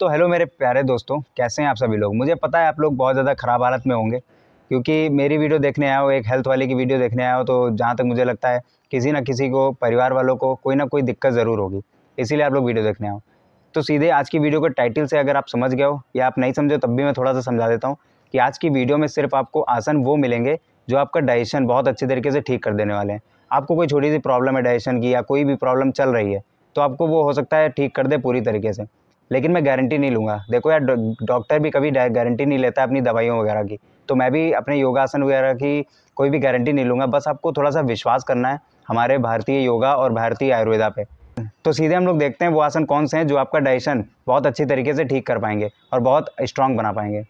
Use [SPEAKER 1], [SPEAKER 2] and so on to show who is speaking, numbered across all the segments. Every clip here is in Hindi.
[SPEAKER 1] तो हेलो मेरे प्यारे दोस्तों, कैसे हैं आप सभी लोग। मुझे पता है आप लोग बहुत ज़्यादा ख़राब हालत में होंगे, क्योंकि मेरी वीडियो देखने आए हो, एक हेल्थ वाले की वीडियो देखने आए हो। तो जहाँ तक मुझे लगता है किसी न किसी को, परिवार वालों को कोई ना कोई दिक्कत ज़रूर होगी, इसीलिए आप लोग वीडियो देखने आओ। तो सीधे आज की वीडियो को टाइटल से अगर आप समझ गए हो या आप नहीं समझे तब भी मैं थोड़ा सा समझा देता हूँ कि आज की वीडियो में सिर्फ आपको आसन वो मिलेंगे जो आपका डाइजेशन बहुत अच्छे तरीके से ठीक कर देने वाले हैं। आपको कोई छोटी सी प्रॉब्लम है डाइजेशन की या कोई भी प्रॉब्लम चल रही है तो आपको वो हो सकता है ठीक कर दे पूरी तरीके से, लेकिन मैं गारंटी नहीं लूँगा। देखो यार, डॉक्टर भी कभी गारंटी नहीं लेता अपनी दवाइयों वगैरह की, तो मैं भी अपने योगासन वगैरह की कोई भी गारंटी नहीं लूँगा। बस आपको थोड़ा सा विश्वास करना है हमारे भारतीय योगा और भारतीय आयुर्वेदा पे। तो सीधे हम लोग देखते हैं वो आसन कौन से हैं जो आपका डाइजेशन बहुत अच्छी तरीके से ठीक कर पाएंगे और बहुत स्ट्रांग बना पाएंगे।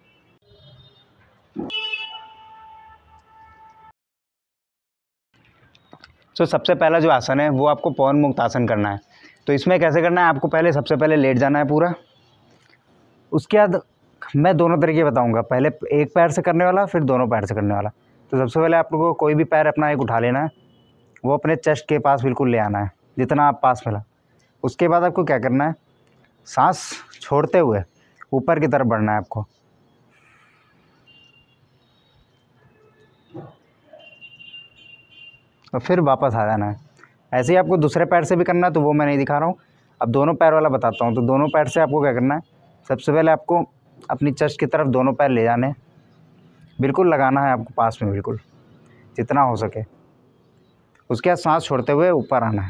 [SPEAKER 1] तो सबसे पहला जो आसन है वो आपको पवन मुक्त आसन करना है। तो इसमें कैसे करना है, आपको सबसे पहले लेट जाना है पूरा। उसके बाद मैं दोनों तरीके बताऊंगा, पहले एक पैर से करने वाला फिर दोनों पैर से करने वाला। तो सबसे पहले आप लोगों को कोई भी पैर अपना एक उठा लेना है, वो अपने चेस्ट के पास बिल्कुल ले आना है जितना आप पास मिला। उसके बाद आपको क्या करना है, सांस छोड़ते हुए ऊपर की तरफ बढ़ना है आपको। और फिर वापस आ जाना है। ऐसे ही आपको दूसरे पैर से भी करना है, तो वो मैं नहीं दिखा रहा हूँ, अब दोनों पैर वाला बताता हूँ। तो दोनों पैर से आपको क्या करना है, सबसे पहले आपको अपनी चेस्ट की तरफ दोनों पैर ले जाने, बिल्कुल लगाना है आपको पास में बिल्कुल जितना हो सके। उसके बाद सांस छोड़ते हुए ऊपर आना है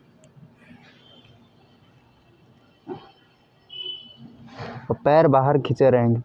[SPEAKER 1] और पैर बाहर खींचे रहेंगे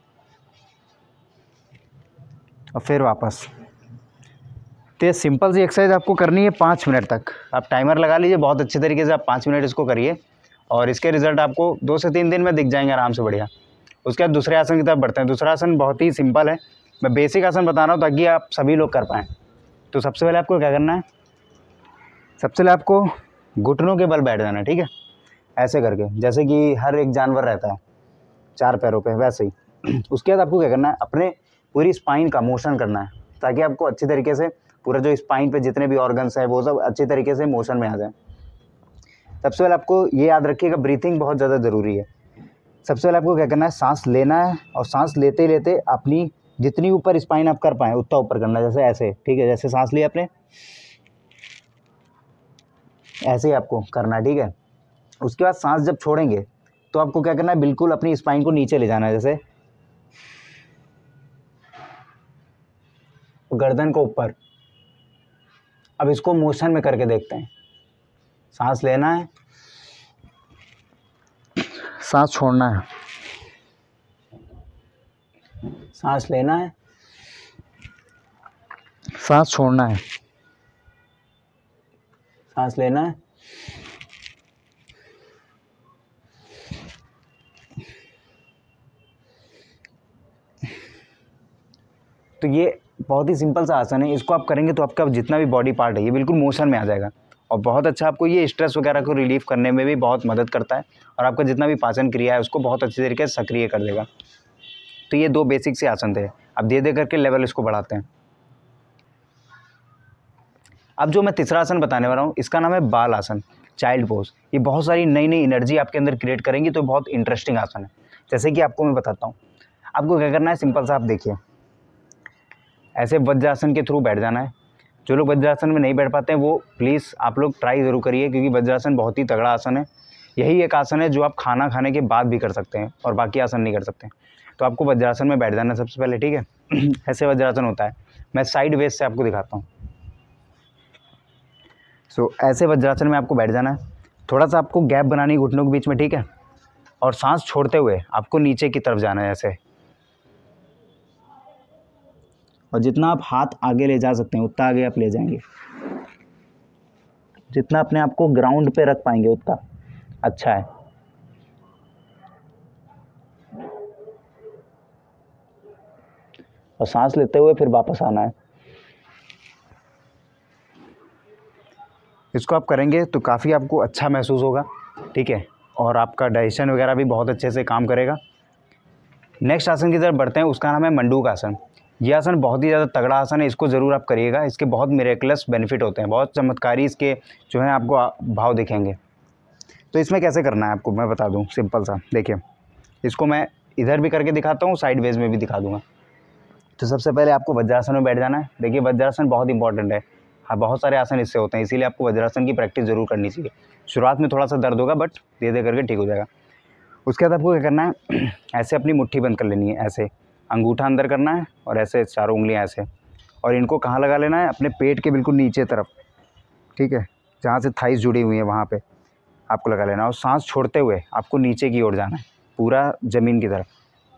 [SPEAKER 1] और फिर वापस। तो ये सिंपल सी एक्सरसाइज आपको करनी है 5 मिनट तक। आप टाइमर लगा लीजिए, बहुत अच्छे तरीके से आप 5 मिनट इसको करिए और इसके रिज़ल्ट आपको 2 से 3 दिन में दिख जाएंगे आराम से, बढ़िया। उसके बाद दूसरे आसन की तरफ बढ़ते हैं। दूसरा आसन बहुत ही सिंपल है, मैं बेसिक आसन बता रहा हूँ ताकि आप सभी लोग कर पाएँ। तो सबसे पहले आपको क्या करना है, सबसे पहले आपको घुटनों के बल बैठ जाना है, ठीक है, ऐसे करके, जैसे कि हर एक जानवर रहता है 4 पैरों पे, वैसे ही। उसके बाद आपको क्या करना है, अपने पूरी स्पाइन का मोशन करना है ताकि आपको अच्छी तरीके से पूरा जो स्पाइन पे जितने भी ऑर्गन्स हैं वो सब अच्छी तरीके से मोशन में आ जाए। सबसे पहले आपको ये याद रखिएगा, ब्रीथिंग बहुत ज़्यादा ज़रूरी है। सबसे पहले आपको क्या करना है, सांस लेना है और सांस लेते लेते अपनी जितनी ऊपर स्पाइन आप कर पाएँ उतना ऊपर करना है, जैसे ऐसे, ठीक है, जैसे सांस लिया आपने ऐसे ही आपको करना है, ठीक है। उसके बाद सांस जब छोड़ेंगे तो आपको क्या करना है, बिल्कुल अपनी स्पाइन को नीचे ले जाना है, जैसे गर्दन को ऊपर। अब इसको मोशन में करके देखते हैं। सांस लेना है, सांस छोड़ना है, सांस लेना है, सांस छोड़ना है, सांस लेना है, तो ये बहुत ही सिंपल सा आसन है। इसको आप करेंगे तो आपका जितना भी बॉडी पार्ट है ये बिल्कुल मोशन में आ जाएगा और बहुत अच्छा आपको ये स्ट्रेस वगैरह को रिलीफ करने में भी बहुत मदद करता है और आपका जितना भी पाचन क्रिया है उसको बहुत अच्छी तरीके से सक्रिय कर देगा। तो ये 2 बेसिक से आसन थे, अब धीरे करके लेवल इसको बढ़ाते हैं। अब जो मैं तीसरा आसन बताने वाला हूँ इसका नाम है बाल आसन, चाइल्ड पोज। ये बहुत सारी नई नई एनर्जी आपके अंदर क्रिएट करेंगी, तो बहुत इंटरेस्टिंग आसन है। जैसे कि आपको मैं बताता हूँ, आपको क्या करना है, सिंपल सा आप देखिए, ऐसे वज्रासन के थ्रू बैठ जाना है। जो लोग वज्रासन में नहीं बैठ पाते हैं वो प्लीज़ आप लोग ट्राई ज़रूर करिए, क्योंकि वज्रासन बहुत ही तगड़ा आसन है। यही एक आसन है जो आप खाना खाने के बाद भी कर सकते हैं और बाकी आसन नहीं कर सकते। तो आपको वज्रासन में बैठ जाना है सबसे पहले, ठीक है। ऐसे वज्रासन होता है, मैं साइड वेज से आपको दिखाता हूँ। ऐसे वज्रासन में आपको बैठ जाना है, थोड़ा सा आपको गैप बनानी है घुटनों के बीच में, ठीक है, और सांस छोड़ते हुए आपको नीचे की तरफ जाना है ऐसे, और जितना आप हाथ आगे ले जा सकते हैं उतना आगे आप ले जाएंगे, जितना अपने आप को ग्राउंड पे रख पाएंगे उतना अच्छा है। और सांस लेते हुए फिर वापस आना है। इसको आप करेंगे तो काफ़ी आपको अच्छा महसूस होगा, ठीक है, और आपका डाइजेशन वगैरह भी बहुत अच्छे से काम करेगा। नेक्स्ट आसन की तरफ बढ़ते हैं, उसका नाम है मंडूक आसन। यह आसन बहुत ही ज़्यादा तगड़ा आसन है, इसको ज़रूर आप करिएगा। इसके बहुत मिरेकलस बेनिफिट होते हैं, बहुत चमत्कारी इसके जो हैं आपको भाव दिखेंगे। तो इसमें कैसे करना है आपको मैं बता दूं, सिंपल सा देखिए, इसको मैं इधर भी करके दिखाता हूँ, साइड वेज में भी दिखा दूँगा। तो सबसे पहले आपको वज्रासन में बैठ जाना है। देखिए वज्रासन बहुत इंपॉर्टेंट है। हाँ, बहुत सारे आसन इससे होते हैं, इसीलिए आपको वज्रासन की प्रैक्टिस ज़रूर करनी चाहिए। शुरुआत में थोड़ा सा दर्द होगा, बट धीरे धीरे करके ठीक हो जाएगा। उसके बाद आपको क्या करना है, ऐसे अपनी मुट्ठी बंद कर लेनी है, ऐसे अंगूठा अंदर करना है और ऐसे चारों उंगलियां ऐसे, और इनको कहाँ लगा लेना है, अपने पेट के बिल्कुल नीचे तरफ, ठीक है, जहाँ से थाइस जुड़ी हुई है वहाँ पे आपको लगा लेना है। और सांस छोड़ते हुए आपको नीचे की ओर जाना है, पूरा ज़मीन की तरफ।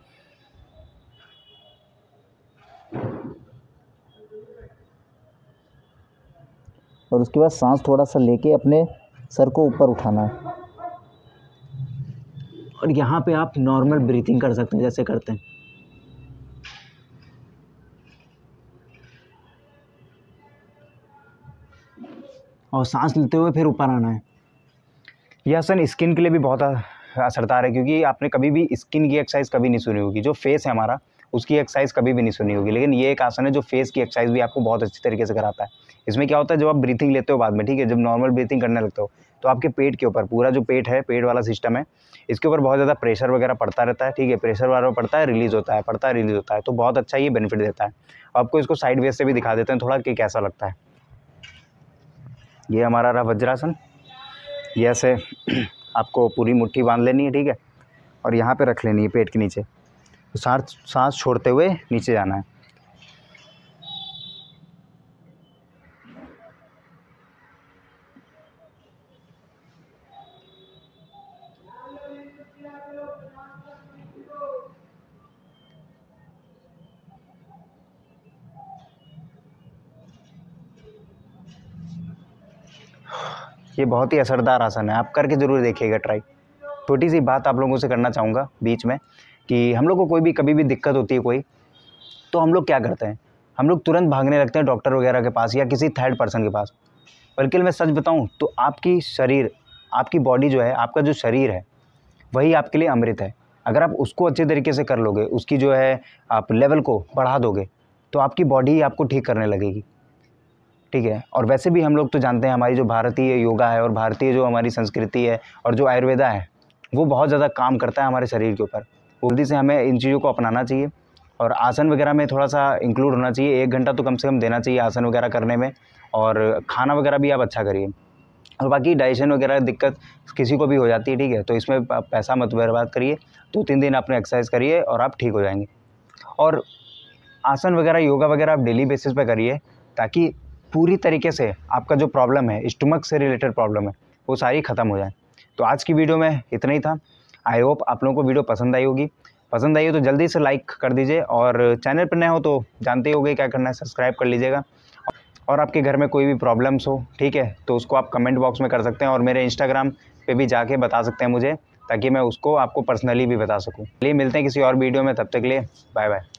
[SPEAKER 1] और उसके बाद सांस थोड़ा सा लेके अपने सर को ऊपर उठाना है, और यहाँ पे आप नॉर्मल ब्रीथिंग कर सकते हैं जैसे करते हैं। और सांस लेते हुए फिर ऊपर आना है। यह आसन स्किन के लिए भी बहुत असरदार है, क्योंकि आपने कभी भी स्किन की एक्सरसाइज कभी नहीं सुनी होगी। जो फेस है हमारा, उसकी एक्सरसाइज कभी भी नहीं सुनी होगी, लेकिन ये एक आसन है जो फेस की एक्सरसाइज भी आपको बहुत अच्छी तरीके से कराता है। इसमें क्या होता है, जब आप ब्रीथिंग लेते हो बाद में, ठीक है, जब नॉर्मल ब्रीथिंग करने लगते हो, तो आपके पेट के ऊपर, पूरा जो पेट है, पेट वाला सिस्टम है, इसके ऊपर बहुत ज़्यादा प्रेशर वगैरह पड़ता रहता है, ठीक है, प्रेशर वगैरह पड़ता है, रिलीज़ होता है, पड़ता है, रिलीज़ होता है, तो बहुत अच्छा ये बेनिफिट देता है। आपको इसको साइड वेज से भी दिखा देते हैं थोड़ा कि कैसा लगता है। ये हमारा रहा वज्रासन। ये ऐसे आपको पूरी मुट्ठी बांध लेनी है, ठीक है, और यहाँ पे रख लेनी है पेट के नीचे। तो सांस छोड़ते हुए नीचे जाना है। ये बहुत ही असरदार आसन है, आप करके ज़रूर देखिएगा ट्राई। छोटी सी बात आप लोगों से करना चाहूँगा बीच में, कि हम लोग को कोई भी कभी भी दिक्कत होती है कोई, तो हम लोग क्या करते हैं, हम लोग तुरंत भागने लगते हैं डॉक्टर वगैरह के पास या किसी थर्ड पर्सन के पास। बल्कि मैं सच बताऊं तो आपकी शरीर, आपकी बॉडी जो है, आपका जो शरीर है, वही आपके लिए अमृत है। अगर आप उसको अच्छे तरीके से कर लोगे, उसकी जो है आप लेवल को बढ़ा दोगे, तो आपकी बॉडी आपको ठीक करने लगेगी, ठीक है। और वैसे भी हम लोग तो जानते हैं, हमारी जो भारतीय योगा है और भारतीय जो हमारी संस्कृति है और जो आयुर्वेदा है, वो बहुत ज़्यादा काम करता है हमारे शरीर के ऊपर। जल्दी से हमें इन चीज़ों को अपनाना चाहिए, और आसन वगैरह में थोड़ा सा इंक्लूड होना चाहिए। 1 घंटा तो कम से कम देना चाहिए आसन वगैरह करने में, और खाना वगैरह भी आप अच्छा करिए। और बाकी डाइजेशन वगैरह दिक्कत किसी को भी हो जाती है, ठीक है, तो इसमें पैसा मत बर्बाद करिए। 2-3 दिन आपने एक्सरसाइज करिए और आप ठीक हो जाएंगे। और आसन वगैरह, योगा वगैरह आप डेली बेसिस पे करिए, ताकि पूरी तरीके से आपका जो प्रॉब्लम है, स्टमक से रिलेटेड प्रॉब्लम है, वो सारी ख़त्म हो जाए। तो आज की वीडियो में इतना ही था। आई होप आप लोगों को वीडियो पसंद आई होगी। पसंद आई हो तो जल्दी से लाइक कर दीजिए, और चैनल पर नए हो तो जानते ही होंगे क्या करना है, सब्सक्राइब कर लीजिएगा। और आपके घर में कोई भी प्रॉब्लम्स हो, ठीक है, तो उसको आप कमेंट बॉक्स में कर सकते हैं, और मेरे इंस्टाग्राम पे भी जाके बता सकते हैं मुझे, ताकि मैं उसको आपको पर्सनली भी बता सकूं। चलिए मिलते हैं किसी और वीडियो में, तब तक के लिए बाय बाय।